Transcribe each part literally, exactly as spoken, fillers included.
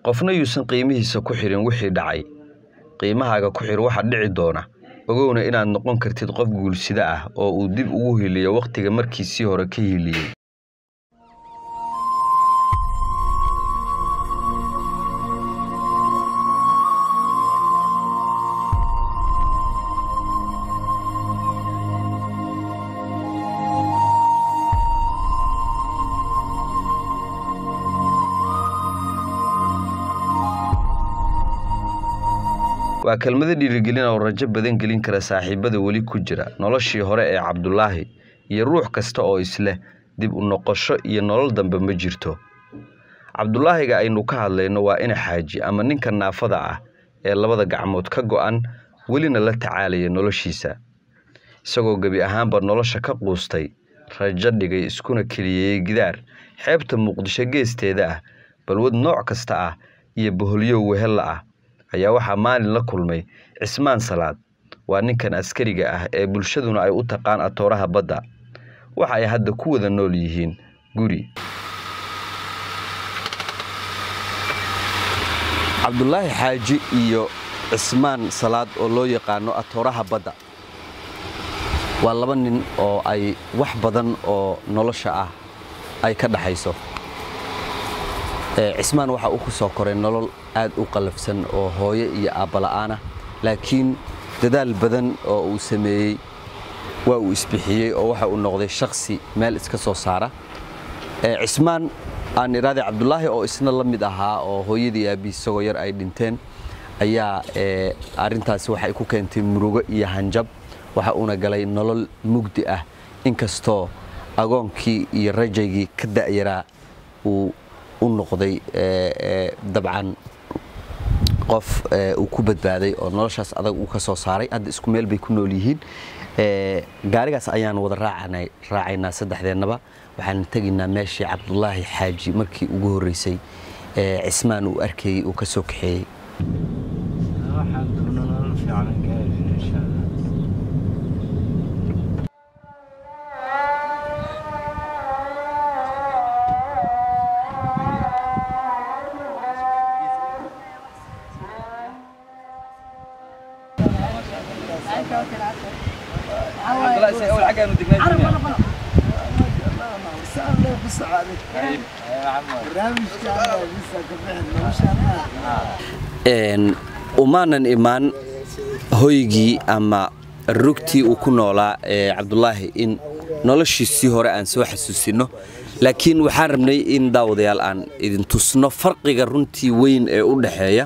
qofna yuusan qiimihiisa ku xirin wixii dhacay qiimahaaga ku xir waxa dhici doona ogowna inaad noqon kartid qof guulsida ah oo uu dib ugu hiliyo waqtiga markiisii hore ka hiliyay waa kelmada dhiirigelin oo rajo badan gelin kara saaxiibada wali ku jira noloshii hore ee Cabdullaahi iyo ruux kasta oo isla dib u noqosho iyo nolol dambe ma jirto Cabdullaahiga aynu ka hadlayno waa in xaaji ama ninka naafada ah ee labada gacmood ka go'an walina la tacaalaya noloshiisa isagoo gabi ahaanba nolosha ka quustay rajo dhigay iskuna keliyay gidaar xeebta Muqdisho geesteeda ah balwad nooc kasta ah iyo boholyo wehel ah ayaa waxa maalin la kulmay Cismaan Salaad waa ninkan askariga ah ee bulshaduna ay u taqaan atooraha badda waxa ay hadda ku wada nool yihiin guri Cabdullaahi Xaaji iyo Cismaan Salaad oo loo yaqaano atooraha badda waa laba nin oo ay wax badan oo nolosha ah ay ka dhaxayso Cismaan waxa uu ku soo koray nolol aad u qalafsan oo hooyo iyo aabba la'aan ah laakiin dadaal badan oo uu sameeyay waa uu isbixiyay oo waxa uu noqday shakhsi meel iska soo saara Cismaan aan iraade Cabdullaahi oo isna la mid ahaa oo hooyadii aabihiis isagoo yar ay dhinteen ayaa arintaasi waxa ay ku keentay murugo iyo hanjab waxa uu galay nolol mugdi ah inkastoo agoonkii iyo rajaygii ka da'yaraa uu u noqday dabcan qof uu ku badbaaday oo noloshaas adag uu ka soo saaray hadda isku meel bay ku nool yihiin ee gaarigaas ayaan wada raacanay raacaynaa saddexdeenaba waxaan taginaa meeshii Cabdullaahi Xaaji markii ugu horeysay ee Cismaan uu arkay uu ka soo kaxeeyay waxaan doonaa fiican gaari insha Allah أول حاجة ندقنا إن ومانا إيمان هويجي أما الركتي وكنولا عبد الله إن نولش السيهورة أن سوى حسوسينه لكن وحرمني إن داودي الآن إذن تصنع فرق جرنتي وين أولحية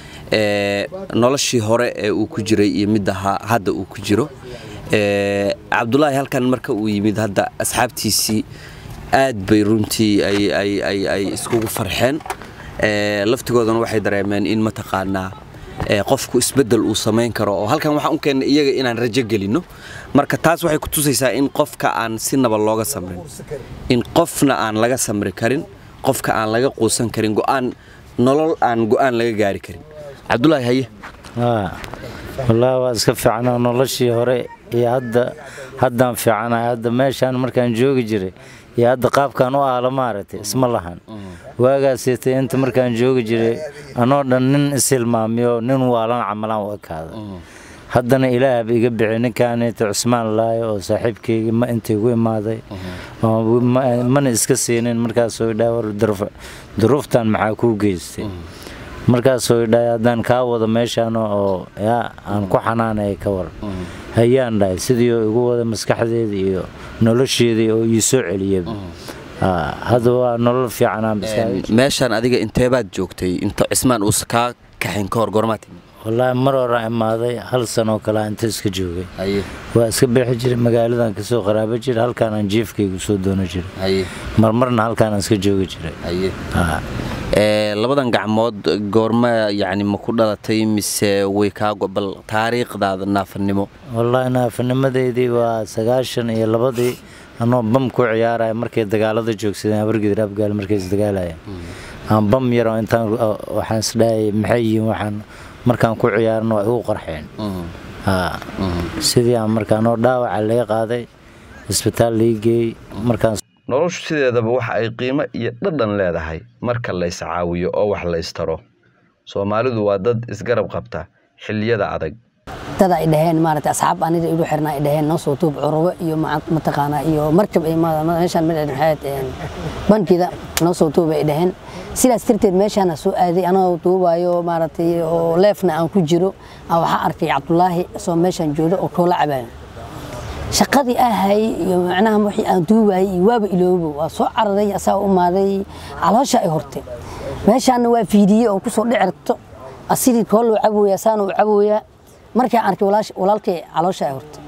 نولش السيهورة وكجري يمدها هذا وكجرو Cabdullaahi halkan marka uu yimid hadda asxaabtiisi aad bay runtii ay ay ay ay isku farxeen ee laftigoodana waxay dareemeen in mataqaana ee qofku isbedel uu sameyn karo oo halkan waxa uu keenay iyaga inaan rajo gelino marka taas waxay ku tusaysaa in qofka aan si nabad looga samrin in qofna aan laga samri karin qofka aan laga quusan karin go'aan nolol aan go'aan laga gaari karin Cabdullaahi haye ها والله واسك فعنا noloshii hore iyo hadda haddaan fiicanahay hadda meeshan markaan joogi jiray iyo hadda qaabkan u aala maartay isma lahan waagaasitay inta markaan joogi jiray anoo dhan nin isilmaamiyo nin waalan camalan u kaada haddana ilaahay iga bixin ninkaanita Cismaan Laayo oo saaxiibkayga ma intay ugu imaaday oo man iska seenin markaas oo dhaawar duruftan maxaa ku geystay markaas oo dhaayadaan ka wada meeshan oo yaa aan ku xanaanay ka war hayaan dhaay sidii ugu wada maskaxdeeda iyo nolosheedii oo ii soo celiyay ah hada waa nolol fiican aan meeshan adiga intee baad joogtay inta Cismaan uu ka kaxin ka hor gormaatay والله مرة imaaday hal sano kala inta iska joogay haye waa iska bixi jiray magaaladan ka soo qaraabo jiray halkaan aan jiifkaygu soo doono jiray haye marmarna halkaan iska joogi jiray haye ah ee labadan gacmood goorma yaani ma ku dhalatay mise way ka gobol taariikhdaada naafanimo والله naafanimadeedii waa sagaashan iyo labadii anoo bam ku ciyaaray markay dagaalada joogsadeen abargid rabgaal markay isdagaalayeen aan bam yar oo intaan waxaan isdhaayay maxay waxaan markaan ku ciyaarno ay u qarxeen ha sidii aan markaan oo dhaawac la qaaday isbitaal liigay markaan noloshu sideedaba waxa ay qiimo iyo dhadhan leedahay marka la iscaawiyo oo wax la istaro Soomaalidu waa dad isgarab qabta xilliyada adag dada ay dhaheen maartay asxaab aniga ilu xirnaa ay dhaheen noo soo tuub curbo iyo mataqaana iyo markab ay meeshan mid dhexeed bankida noo soo tuub ay dhaheen sidaas tirteed meeshan soo aaday anoo tuubayo maartay oo leefna aan ku jiro waxa arkay Cabdullaahi soo meeshan joodo oo koola cabaan shaqadii ahay iyo macnaha wixii aan duubay waaba iloobo waa soo caraday asaa u maaday caloosha ay hortay meeshan waa fiidiyo oo ku soo dhicirto asidii koolo cabooya saan u cabooya markii aan arkay walaash walaalkay caloosha ay hortay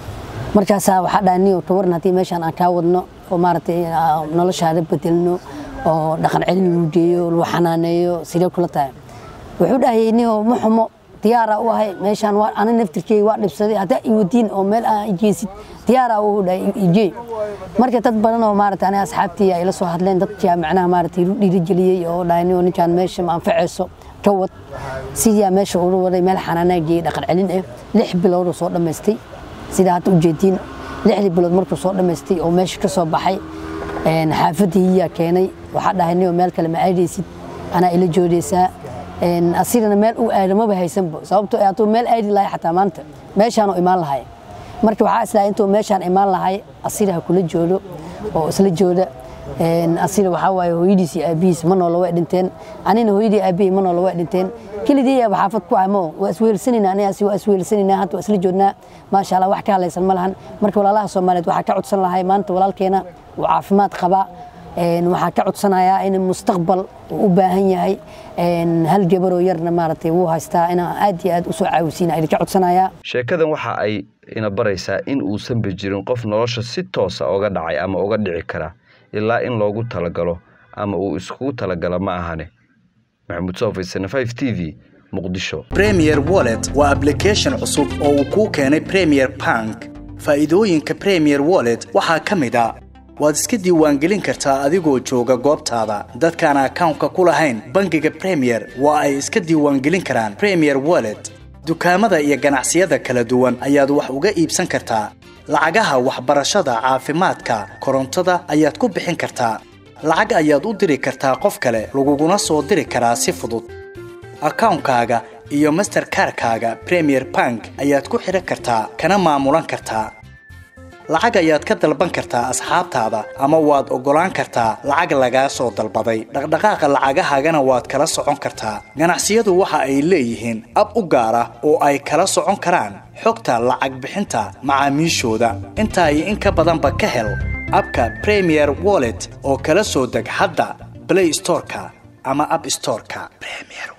markaas waxa dhaaniyo tawarna hadii meeshan aan ka wadno oo maartay noloshaada bedelno oo dhaqan celin u geeyo loo xanaaneeyo sidoo kale tahay wuxuu dhahay inuu muxumo diyaar u ahay meeshan waa ana naftirkay waa dhibsaday hada i wadiin oo meel aan jeesid diyaar u dhahay ijee marka dad badan oo maartay ana asxaabtii ay la soo hadleen dadkii macnaha maartay dhiirigeliyay oo dhaaniyo ninkan meesha ma anfacayso tawad sidii meesha uu waday meel xanaanayay dhaqan celin ah lix bilood soo dhameystay sida aad u jeedin lix bilood markuu soo dhameystay oo meesha ka soo baxay een xaafadii keenay waxa dhahaynay meel kale ma aadaysid ana ila joodeysa een asirna meel uu aadamo ba haysan sababtoo ah meel aadi lahay xataa maanta meeshaan oo imaan lahay markii waxa isla intuu meeshaan imaan lahay asiraha kula joodo oo isla jooda een asir waxa waaye hooyadiisi aabiis ma nool way dhinteen anina hooyadii aabii ma nool way dhinteen kaliya aba xaafad ku ahmo waa isweelsanina aniga si waa isweelsanina hadda isla joodna ma sha Allah wax ka halaysan malahan markii walaalaha Soomaaliyeed waxa ka codsan lahay maanta walaalkeena uu caafimaad qaba een waxa ka codsanayaa in mustaqbal u baahan yahay een hal gabar oo yarna maartay uu haystaa in aad iyo aad u soo caawisiina ay ka codsanayaa sheekadan waxa ay ina baraysaa in uu san bijirin qof nolosha si toos ah uga dhacay ama uga dhici kara ilaa in loogu talagalo ama uu isku talagalo ma ahane Maxamuud Soofisana five T V Muqdisho Premier Wallet waa application cusub oo uu ku keenay Premier Bank faa'iidooyinka Premier Wallet waxa kamid ah waad iska diiwaangelin kartaa adigoo jooga goobtaada dadkaan account-ka ku lahayn bangiga Premier waa ay iska diiwaangelin karaan Premier Wallet dukaamada iyo ganacsiyada kala duwan ayaad wax uga iibsan kartaa lacagaha waxbarashada caafimaadka korontada ayaad ku bixin kartaa lacag ayaad u diri kartaa qof kale laguguna soo diri karaa si fudud account-kaaga iyo Mastercard-kaaga Premier Bank ayaad ku xiran kartaa kana maamulan kartaa lacag ayaad ka dalban kartaa asxaabtaada ama waad ogolaan kartaa lacag laga soo dalbaday dhaqdhaqaaqa lacagahaagana waad kala socon kartaa ganacsiyadu waxa ay leeyihiin ab u gaar ah oo ay kala socon karaan xogta lacag bixinta macaamiishooda inta ay in ka badan ba ka hel abka Premier Wallet oo kala soo deg hadda Play Store-ka ama App Store-ka Premier